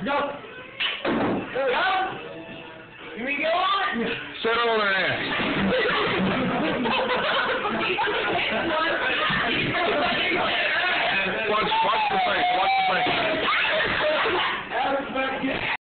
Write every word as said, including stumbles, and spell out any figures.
Go. Go. You mean go on? Sit on their ass. Watch, watch the face. Watch the face.